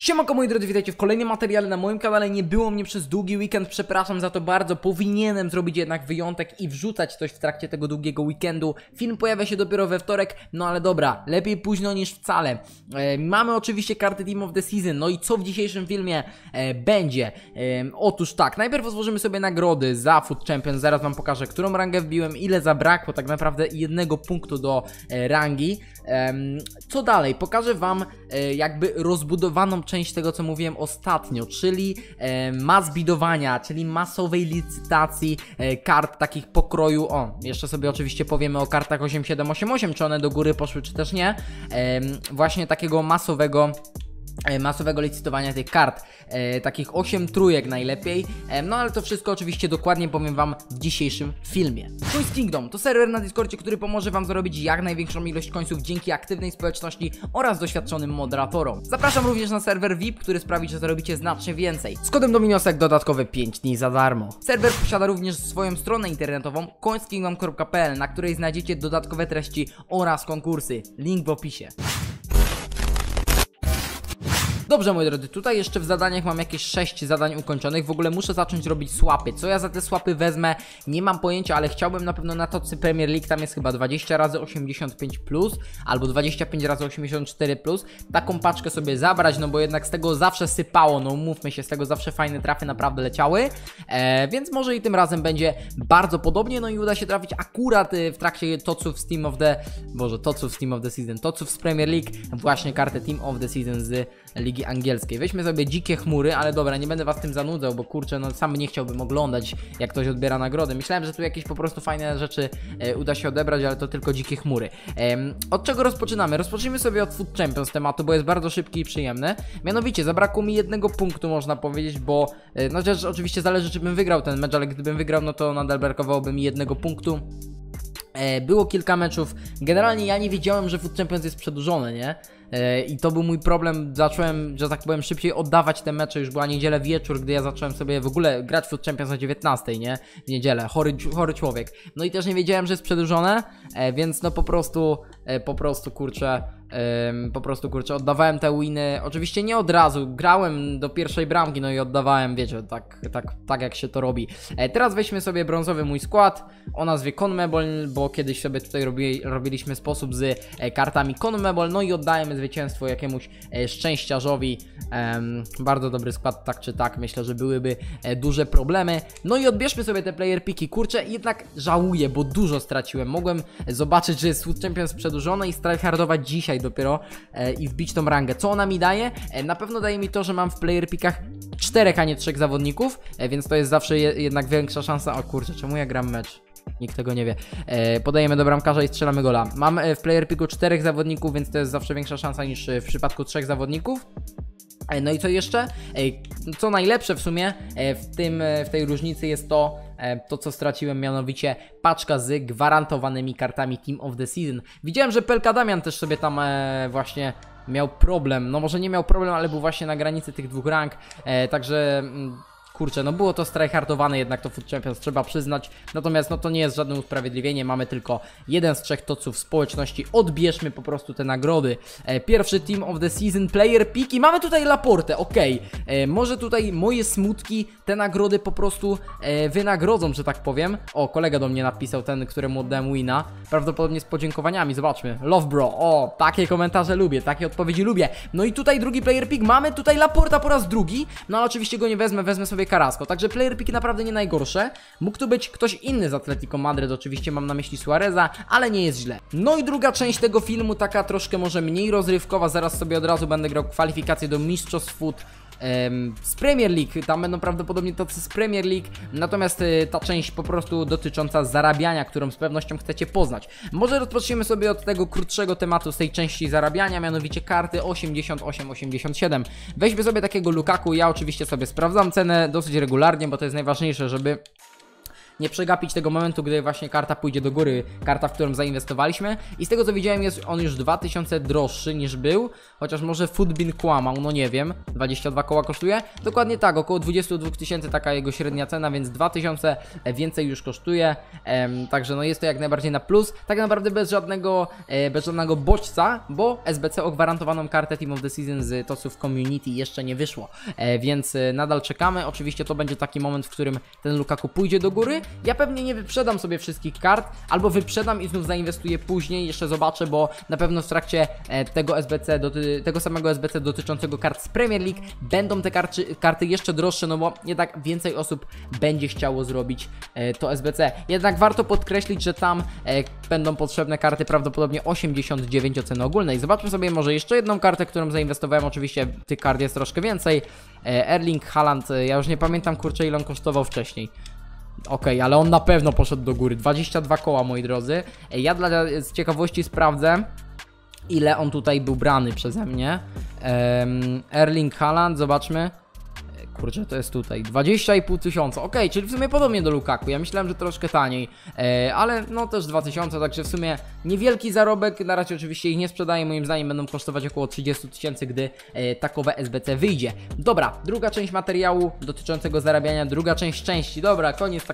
Siemanko moi drodzy, witajcie w kolejnym materiale na moim kanale. Nie było mnie przez długi weekend, przepraszam za to bardzo. Powinienem zrobić jednak wyjątek i wrzucać coś w trakcie tego długiego weekendu. Film pojawia się dopiero we wtorek, no ale dobra, lepiej późno niż wcale. Mamy oczywiście karty Team of the Season, no i co w dzisiejszym filmie będzie? Otóż tak, najpierw otworzymy sobie nagrody za Food Champions, zaraz wam pokażę, którą rangę wbiłem, ile zabrakło tak naprawdę jednego punktu do rangi. Co dalej? Pokażę wam jakby rozbudowaną część tego, co mówiłem ostatnio, czyli mass bidowania, czyli masowej licytacji kart takich pokroju. O, jeszcze sobie oczywiście powiemy o kartach 8788, czy one do góry poszły, czy też nie. Właśnie takiego masowego licytowania tych kart, takich 8 trójek najlepiej, no ale to wszystko oczywiście dokładnie powiem wam w dzisiejszym filmie. Coins Kingdom to serwer na Discordzie, który pomoże wam zarobić jak największą ilość końców dzięki aktywnej społeczności oraz doświadczonym moderatorom. Zapraszam również na serwer VIP, który sprawi, że zarobicie znacznie więcej. Z kodem Dominiosek dodatkowe 5 dni za darmo. Serwer posiada również swoją stronę internetową coinskingdom.pl, na której znajdziecie dodatkowe treści oraz konkursy. Link w opisie. Dobrze moi drodzy, tutaj jeszcze w zadaniach mam jakieś 6 zadań ukończonych. W ogóle muszę zacząć robić swapy. Co ja za te swapy wezmę? Nie mam pojęcia, ale chciałbym na pewno na tocy Premier League, tam jest chyba 20 razy 85 plus albo 25 razy 84 plus. Taką paczkę sobie zabrać, no bo jednak z tego zawsze sypało, no mówmy się, z tego zawsze fajne trafy naprawdę leciały. Więc może i tym razem będzie bardzo podobnie, no i uda się trafić akurat w trakcie toców z Team of the... Boże, toców z Team of the Season, toców z Premier League, właśnie kartę Team of the Season z Ligi Angielskiej. Weźmy sobie dzikie chmury, ale dobra, nie będę was tym zanudzał, bo kurczę, no sam nie chciałbym oglądać, jak ktoś odbiera nagrody. Myślałem, że tu jakieś po prostu fajne rzeczy uda się odebrać, ale to tylko dzikie chmury. Od czego rozpoczynamy? Rozpocznijmy sobie od Food Champions tematu, bo jest bardzo szybki i przyjemny. Mianowicie, zabrakło mi jednego punktu, można powiedzieć, bo no rzecz oczywiście zależy, czy bym wygrał ten mecz, ale gdybym wygrał, no to nadal brakowałoby mi jednego punktu. Było kilka meczów. Generalnie ja nie wiedziałem, że Food Champions jest przedłużone, nie? I to był mój problem. Zacząłem, że tak powiem, szybciej oddawać te mecze. Już była niedziela wieczór, gdy ja zacząłem sobie w ogóle grać Food Champions o 19, nie? W niedzielę. Chory człowiek. No i też nie wiedziałem, że jest przedłużone, więc no po prostu kurczę, oddawałem te winy. Oczywiście nie od razu, grałem do pierwszej bramki, no i oddawałem, wiecie, tak jak się to robi. Teraz weźmy sobie brązowy mój skład o nazwie CONMEBOL, bo kiedyś sobie tutaj robiliśmy sposób z kartami CONMEBOL, no i oddajemy zwycięstwo jakiemuś szczęściarzowi. Bardzo dobry skład, tak czy tak, myślę, że byłyby duże problemy. No i odbierzmy sobie te player piki. Kurczę, jednak żałuję, bo dużo straciłem. Mogłem zobaczyć, że jest Food Champions przedłużone i tryhardować dzisiaj dopiero i wbić tą rangę. Co ona mi daje? Na pewno daje mi to, że mam w player pikach 4, a nie 3 zawodników, więc to jest zawsze jednak większa szansa. O kurczę, czemu ja gram mecz? Nikt tego nie wie. Podajemy do bramkarza i strzelamy gola. Mam w player piku 4 zawodników, więc to jest zawsze większa szansa niż w przypadku 3 zawodników. No i co jeszcze? Co najlepsze w sumie w tej różnicy jest to, co straciłem, mianowicie paczka z gwarantowanymi kartami Team of the Season. Widziałem, że Pelka Damian też sobie tam właśnie miał problem. No może nie miał problem, ale był właśnie na granicy tych dwóch rank. Także... Kurczę, no było to strajhardowane jednak to Food Champions, trzeba przyznać. Natomiast no to nie jest żadne usprawiedliwienie, mamy tylko jeden z 3 toców społeczności. Odbierzmy po prostu te nagrody. Pierwszy Team of the Season player pick i mamy tutaj Laportę, okej. Może tutaj moje smutki te nagrody po prostu wynagrodzą, że tak powiem. O, kolega do mnie napisał, ten, któremu oddałem wina. Prawdopodobnie z podziękowaniami, zobaczmy. Love bro, o, takie komentarze lubię, takie odpowiedzi lubię. No i tutaj drugi player pick, mamy tutaj Laporta po raz drugi. No ale oczywiście go nie wezmę sobie Carrasco, także player piki naprawdę nie najgorsze. Mógł tu być ktoś inny z Atletico Madryt, oczywiście mam na myśli Suareza, ale nie jest źle. No i druga część tego filmu, taka troszkę może mniej rozrywkowa, zaraz sobie od razu będę grał kwalifikacje do Mistrzostw Food z Premier League, tam będą prawdopodobnie tacy z Premier League, natomiast ta część po prostu dotycząca zarabiania, którą z pewnością chcecie poznać. Może rozpoczniemy sobie od tego krótszego tematu z tej części zarabiania, mianowicie karty 88-87. Weźmy sobie takiego Lukaku, ja oczywiście sobie sprawdzam cenę dosyć regularnie, bo to jest najważniejsze, żeby nie przegapić tego momentu, gdy właśnie karta pójdzie do góry, karta, w którą zainwestowaliśmy. I z tego co widziałem, jest on już 2000 droższy niż był, chociaż może Foodbin kłamał, no nie wiem, 22 koła kosztuje. Dokładnie tak, około 22 000 taka jego średnia cena, więc 2000 więcej już kosztuje, także no jest to jak najbardziej na plus. Tak naprawdę bez żadnego bodźca, bo SBC o gwarantowaną kartę Team of the Season z TOS-ów Community jeszcze nie wyszło, więc nadal czekamy. Oczywiście to będzie taki moment, w którym ten Lukaku pójdzie do góry. Ja pewnie nie wyprzedam sobie wszystkich kart, albo wyprzedam i znów zainwestuję później, jeszcze zobaczę, bo na pewno w trakcie tego samego SBC dotyczącego kart z Premier League będą te karty jeszcze droższe, no bo jednak więcej osób będzie chciało zrobić to SBC. Jednak warto podkreślić, że tam będą potrzebne karty prawdopodobnie 89 oceny ogólnej. Zobaczmy sobie może jeszcze jedną kartę, którą zainwestowałem. Oczywiście tych kart jest troszkę więcej. Erling Haaland, ja już nie pamiętam, kurczę, ile on kosztował wcześniej. Okej, ale on na pewno poszedł do góry. 22 koła, moi drodzy. Ja z ciekawości sprawdzę, ile on tutaj był brany przeze mnie. Erling Haaland, zobaczmy. Kurczę, to jest tutaj 20,5 tysiąca. Okej, czyli w sumie podobnie do Lukaku. Ja myślałem, że troszkę taniej, ale no też 2000, także w sumie niewielki zarobek. Na razie oczywiście ich nie sprzedaję. Moim zdaniem będą kosztować około 30 000, gdy takowe SBC wyjdzie. Dobra, druga część materiału dotyczącego zarabiania, druga część części. Dobra, koniec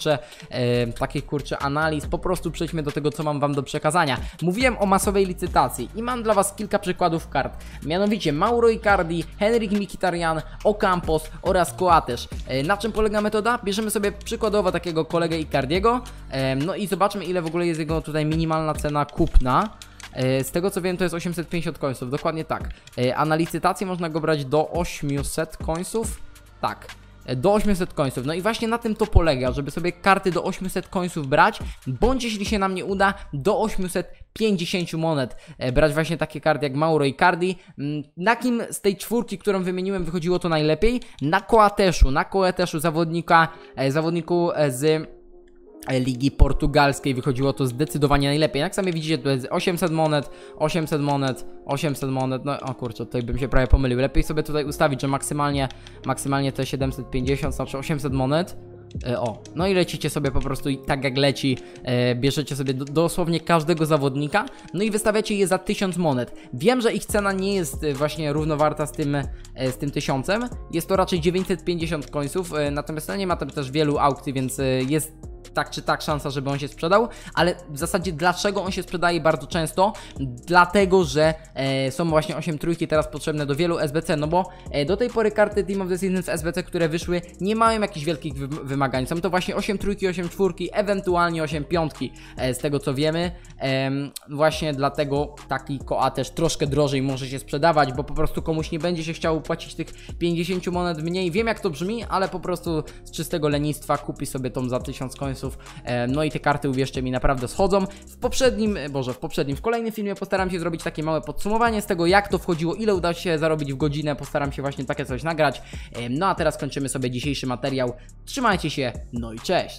takich kurczę analiz. Po prostu przejdźmy do tego, co mam wam do przekazania. Mówiłem o masowej licytacji i mam dla was kilka przykładów kart. Mianowicie Mauro Icardi, Henryk Mkhitaryan, Ocampos oraz Coates. Na czym polega metoda? Bierzemy sobie przykładowo takiego kolegę Icardiego, no i zobaczmy, ile w ogóle jest jego tutaj minimalna cena kupna. Z tego co wiem, to jest 850 końców, dokładnie tak. A na licytację można go brać do 800 końców. Tak, do 800 końców. No i właśnie na tym to polega, żeby sobie karty do 800 końców brać, bądź jeśli się nam nie uda, do 850 monet brać właśnie takie karty jak Mauro Icardi. Na kim z tej czwórki, którą wymieniłem, wychodziło to najlepiej? Na Coatesu, zawodniku z Ligi Portugalskiej wychodziło to zdecydowanie najlepiej. Jak sami widzicie, to jest 800 monet, 800 monet, 800 monet. No o kurczę, tutaj bym się prawie pomylił. Lepiej sobie tutaj ustawić, że maksymalnie te 750, znaczy 800 monet. No i lecicie sobie po prostu i tak jak leci, bierzecie sobie dosłownie każdego zawodnika, no i wystawiacie je za 1000 monet. Wiem, że ich cena nie jest właśnie równowarta z tym 1000, jest to raczej 950 końców, natomiast no nie ma tam też wielu aukcji, więc jest tak czy tak szansa, żeby on się sprzedał, ale w zasadzie dlaczego on się sprzedaje bardzo często? Dlatego, że są właśnie 8 trójki teraz potrzebne do wielu SBC, no bo do tej pory karty Team of the Season z SBC, które wyszły, nie mają jakichś wielkich wymagań. Są to właśnie 8 trójki, 8 czwórki, ewentualnie 8 piątki, z tego co wiemy. Właśnie dlatego taki Coates troszkę drożej może się sprzedawać, bo po prostu komuś nie będzie się chciało płacić tych 50 monet mniej. Wiem, jak to brzmi, ale po prostu z czystego lenistwa kupi sobie tą za 1000 końców. No i te karty, uwierzcie mi, naprawdę schodzą. W kolejnym filmie postaram się zrobić takie małe podsumowanie z tego, jak to wchodziło, ile udało się zarobić w godzinę. Postaram się właśnie takie coś nagrać. No a teraz kończymy sobie dzisiejszy materiał. Trzymajcie się, no i cześć!